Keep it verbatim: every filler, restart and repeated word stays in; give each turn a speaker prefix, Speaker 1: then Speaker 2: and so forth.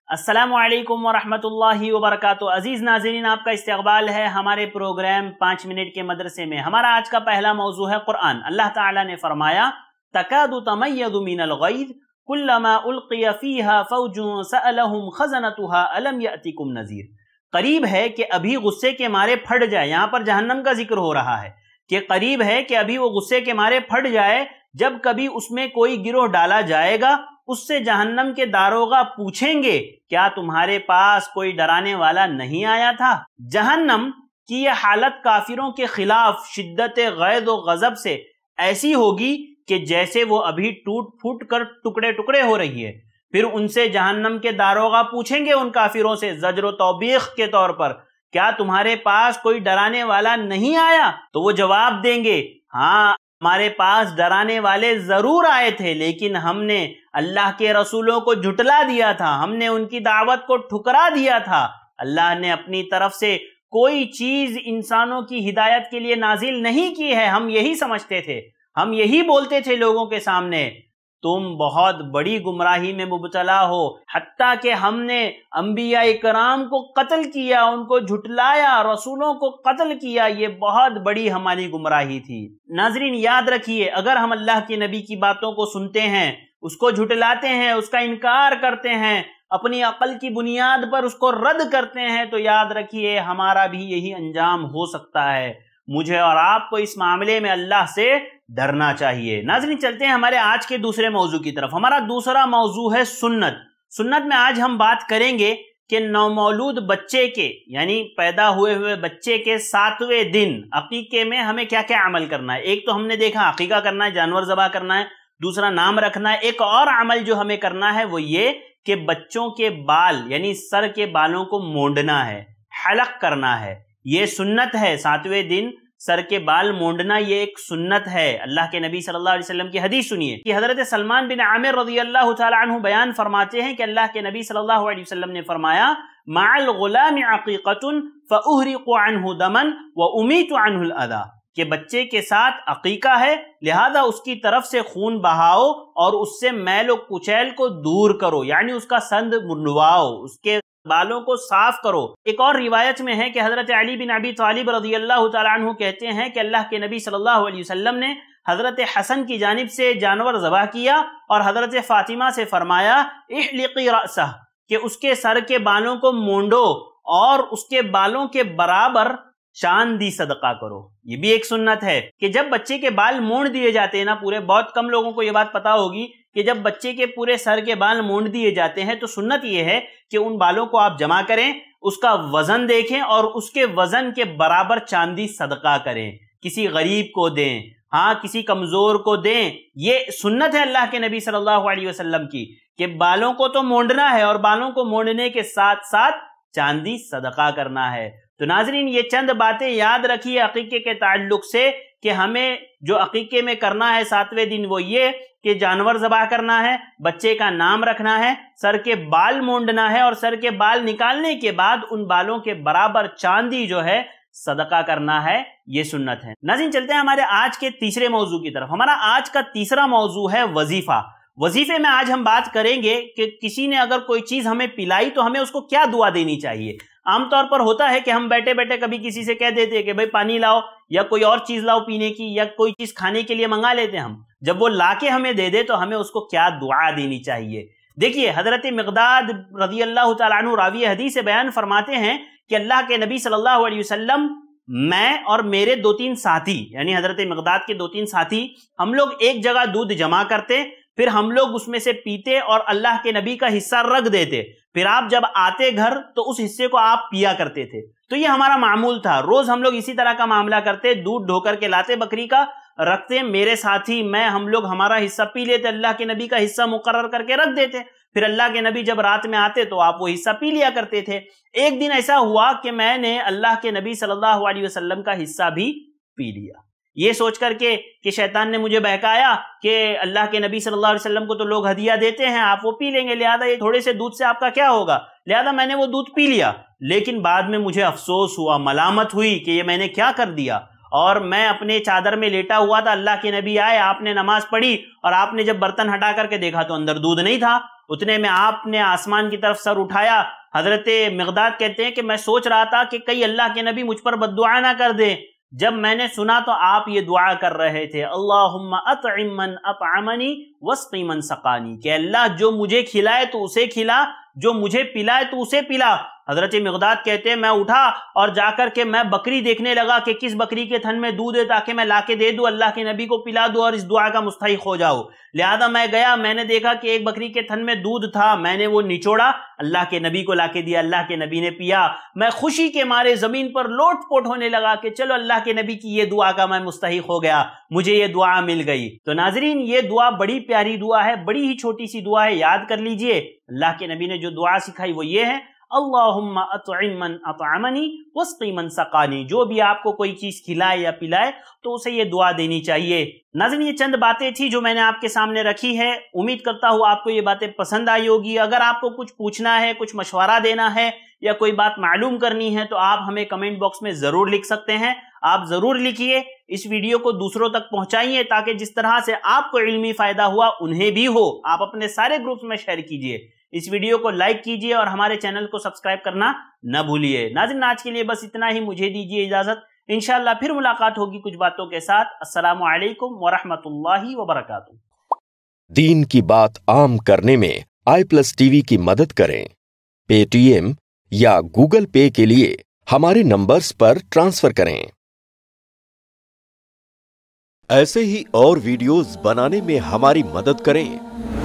Speaker 1: السلام علیکم ورحمۃ اللہ وبرکاتہ۔ عزیز ناظرین، آپ کا استقبال ہے ہمارے پروگرام پانچ منٹ کے مدرسے میں۔ ہمارا آج کا پہلا موضوع ہے قرآن۔ اللہ تعالیٰ نے فرمایا تکاد تمیض من الغیظ کلما القی فیہا فوج سألہم خزنتها الم یأتکم نذیر۔ قریب ہے کہ ابھی غصے کے مارے پھٹ جائے، یہاں پر جہنم کا ذکر ہو رہا ہے کہ قریب ہے کہ ابھی وہ غصے کے مارے پھٹ جائے جب کبھی اس میں کوئی گروہ ڈالا جائے گا، اس سے جہنم کے داروغہ پوچھیں گے کیا تمہارے پاس کوئی ڈرانے والا نہیں آیا تھا؟ جہنم کی یہ حالت کافروں کے خلاف شدت غیظ و غضب سے ایسی ہوگی کہ جیسے وہ ابھی ٹوٹ پھوٹ کر ٹکڑے ٹکڑے ہو رہی ہے۔ پھر ان سے جہنم کے داروغہ پوچھیں گے ان کافروں سے زجر و توبیخ کے طور پر کیا تمہارے پاس کوئی ڈرانے والا نہیں آیا؟ تو وہ جواب دیں گے ہاں ہمارے پاس ڈرانے والے ضرور آئے تھے، لیکن ہم نے اللہ کے رسولوں کو جھٹلا دیا تھا، ہم نے ان کی دعوت کو ٹھکرا دیا تھا۔ اللہ نے اپنی طرف سے کوئی چیز انسانوں کی ہدایت کے لیے نازل نہیں کی ہے، ہم یہی سمجھتے تھے، ہم یہی بولتے تھے لوگوں کے سامنے، تم بہت بڑی گمراہی میں مبتلا ہو، حتیٰ کہ ہم نے انبیاء کرام کو قتل کیا، ان کو جھٹلایا، رسولوں کو قتل کیا، یہ بہت بڑی ہماری گمراہی تھی۔ ناظرین یاد رکھیے، اگر ہم اللہ کے نبی کی باتوں کو سنتے ہیں، اس کو جھٹلاتے ہیں، اس کا انکار کرتے ہیں، اپنی عقل کی بنیاد پر اس کو رد کرتے ہیں، تو یاد رکھیے ہمارا بھی یہی انجام ہو سکتا ہے۔ مجھے اور آپ کو اس معاملے میں اللہ سے ڈرنا چاہیے۔ ناظرین چلتے ہیں ہمارے آج کے دوسرے موضوع کی طرف۔ ہمارا دوسرا موضوع ہے سنت۔ سنت میں آج ہم بات کریں گے کہ نومولود بچے کے یعنی پیدا ہوئے ہوئے بچے کے ساتویں دن عقیقے میں ہمیں کیا کیا عمل کرنا ہے۔ ایک تو ہم نے دیکھا عقیقہ کرنا ہے، جانور ذبح کرنا ہے، دوسرا نام رکھنا ہے۔ ایک اور عمل جو ہمیں کرنا ہے وہ یہ کہ بچوں کے بال یعنی سر کے بالوں کو مونڈنا ہے، حلق کرنا ہے، یہ سنت ہے۔ ساتویں دن سر کے بال مونڈنا یہ ایک سنت ہے۔ اللہ کے نبی صلی اللہ علیہ وسلم کی حدیث سنیے کہ حضرت سلمان بن عامر رضی اللہ تعالی عنہ بیان فرماتے ہیں کہ اللہ کے نبی صلی اللہ علیہ وسلم نے فرمایا مع الغلام عقیقۃ فاحرق عنہ دما وامیت عنہ الاذى، کہ بچے کے ساتھ عقیقہ ہے لہذا اس کی طرف سے خون بہاؤ اور اس سے میل و کچیل کو دور کرو، یعنی اس کا سند منڈواؤ، اس کے بالوں کو صاف کرو۔ ایک اور روایت میں ہے کہ حضرت علی بن ابی طالب رضی اللہ تعالیٰ عنہ کہتے ہیں کہ اللہ کے نبی صلی اللہ علیہ وسلم نے حضرت حسن کی جانب سے جانور ذبح کیا اور حضرت فاطمہ سے فرمایا احلقی رأسہ، کہ اس کے سر کے بالوں کو مونڈو اور اس کے بالوں کے برابر چاندی صدقہ کرو۔ یہ بھی ایک سنت ہے کہ جب بچے کے بال مونڈ دیے جاتے ہیں نا، پورے بہت کم لوگوں کو یہ بات پتا ہوگی کہ جب بچے کے پورے سر کے بال مونڈ دیے جاتے ہیں تو سنت یہ ہے کہ ان بالوں کو آپ جمع کریں، اس کا وزن دیکھیں اور اس کے وزن کے برابر چاندی صدقہ کریں، کسی غریب کو دیں، ہاں کسی کمزور کو دیں۔ یہ سنت ہے اللہ کے نبی صلی اللہ علیہ وسلم کی کہ بالوں کو تو مونڈنا ہے اور بالوں کو مونڈنے کے ساتھ ساتھ چاندی صدقہ کرنا ہے۔ تو ناظرین یہ چند باتیں یاد رکھیے عقیقے کے تعلق سے کہ ہمیں جو عقیقے میں کرنا ہے ساتویں دن وہ یہ کہ جانور ذبح کرنا ہے، بچے کا نام رکھنا ہے، سر کے بال مونڈنا ہے اور سر کے بال نکالنے کے بعد ان بالوں کے برابر چاندی جو ہے صدقہ کرنا ہے، یہ سنت ہے۔ ناظرین چلتے ہیں ہمارے آج کے تیسرے موضوع کی طرف۔ ہمارا آج کا تیسرا موضوع ہے وظیفہ۔ وظیفے میں آج ہم بات کریں گے کہ کسی نے اگر کوئی چیز ہمیں پلائی تو ہمیں اس کو کیا دعا دینی چاہیے۔ عام طور پر ہوتا ہے کہ ہم بیٹھے بیٹھے کبھی کسی سے کہہ دیتے کہ بھائی پانی لاؤ یا کوئی اور چیز لاؤ پینے کی، یا کوئی چیز کھانے کے لیے منگا لیتے ہم، جب وہ لا کے ہمیں دے دے تو ہمیں اس کو کیا دعا دینی چاہیے۔ دیکھیے حضرت مقداد رضی اللہ تعالیٰ عنہ راوی حدیث بیان فرماتے ہیں کہ اللہ کے نبی صلی اللہ علیہ وسلم، میں اور میرے دو تین ساتھی یعنی حضرت مقداد کے دو تین ساتھی، ہم لوگ ایک جگہ دودھ جمع کرتے، پھر ہم لوگ اس میں سے پیتے اور اللہ کے نبی کا حصہ رکھ دیتے، پھر آپ جب آتے گھر تو اس حصے کو آپ پیا کرتے تھے۔ تو یہ ہمارا معمول تھا، روز ہم لوگ اسی طرح کا معاملہ کرتے، دودھ ڈھو کر کے لاتے بکری کا، رکھتے، میرے ساتھی میں ہم لوگ ہمارا حصہ پی لیتے، اللہ کے نبی کا حصہ مقرر کر کے رکھ دیتے، پھر اللہ کے نبی جب رات میں آتے تو آپ وہ حصہ پی لیا کرتے تھے۔ ایک دن ایسا ہوا کہ میں نے اللہ کے نبی صلی اللہ علیہ وسلم کا حصہ بھی پی لیا، یہ سوچ کر کے کہ شیطان نے مجھے بہکایا کہ اللہ کے نبی صلی اللہ علیہ وسلم کو تو لوگ ہدیہ دیتے ہیں، آپ وہ پی لیں گے، لہذا یہ تھوڑے سے دودھ سے آپ کا کیا ہوگا، لہذا میں نے وہ دودھ پی لیا۔ لیکن بعد میں مجھے افسوس ہوا، ملامت ہوئی کہ یہ میں نے کیا کر دیا، اور میں اپنے چادر میں لیٹا ہوا تھا، اللہ کے نبی آئے، آپ نے نماز پڑھی اور آپ نے جب برتن ہٹا کر کے دیکھا تو اندر دودھ نہیں تھا، اتنے میں آپ نے آسمان کی طرف سر اٹھایا. حضرت مقداد کہتے ہیں کہ میں سوچ رہا تھا کہ کئی اللہ کے نبی مجھ پر بد دعا نہ کر دیں. جب میں نے سنا تو آپ یہ دعا کر رہے تھے, اللہم اطعم من اطعمنی واسقی من سقانی, کہ اللہ جو مجھے کھلائے تو اسے کھلا, جو مجھے پلائے تو اسے پلا. حضرت مقداد کہتے ہیں میں اٹھا اور جا کر کے میں بکری دیکھنے لگا کہ کس بکری کے تھن میں دودھ ہے تاکہ میں لا کے دے دوں, اللہ کے نبی کو پلا دوں اور اس دعا کا مستحق ہو جاؤ. لہذا میں گیا, میں نے دیکھا کہ ایک بکری کے تھن میں دودھ تھا, میں نے وہ نچوڑا, اللہ کے نبی کو لا کے دیا, اللہ کے نبی نے پیا. میں خوشی کے مارے زمین پر لوٹ پوٹ ہونے لگا کہ چلو اللہ کے نبی کی یہ دعا کا میں مستحق ہو گیا, مجھے یہ دعا مل گئی. تو ناظرین یہ دعا بڑی پیاری دعا ہے, بڑی ہی چھوٹی سی دعا ہے, یاد کر لیجئے. اللہ کے نبی نے جو دعا سکھائی وہ یہ ہے, اللہم اطعم من اطعمنی واسقی من سقانی. جو بھی آپ کو کوئی چیز کھلائے یا پلائے تو اسے یہ دعا دینی چاہیے. ناظرین یہ چند باتیں تھی جو میں نے آپ کے سامنے رکھی ہے, امید کرتا ہوں آپ کو یہ باتیں پسند آئی ہوگی. اگر آپ کو کچھ پوچھنا ہے, کچھ مشورہ دینا ہے یا کوئی بات معلوم کرنی ہے تو آپ ہمیں کمنٹ باکس میں ضرور لکھ سکتے ہیں. آپ ضرور لکھیے, اس ویڈیو کو دوسروں تک پہنچائیے تاکہ جس طرح سے آپ کو علمی فائدہ ہوا انہیں بھی ہو. آپ اپنے سارے گروپس میں شیئر کیجیے, اس ویڈیو کو لائک کیجیے اور ہمارے چینل کو سبسکرائب کرنا نہ بھولیے. ناظرین آج کے لیے بس اتنا ہی, مجھے دیجیے اجازت, انشاءاللہ پھر ملاقات ہوگی کچھ باتوں کے ساتھ. السلام علیکم ورحمۃ اللہ وبرکاتہ.
Speaker 2: دین کی بات عام کرنے میں آئی پلس ٹی وی کی مدد کریں. پے ٹی ایم یا گوگل پے کے لیے ہمارے نمبرز پر ٹرانسفر کریں. ایسے ہی اور ویڈیوز بنانے میں ہماری مدد کریں.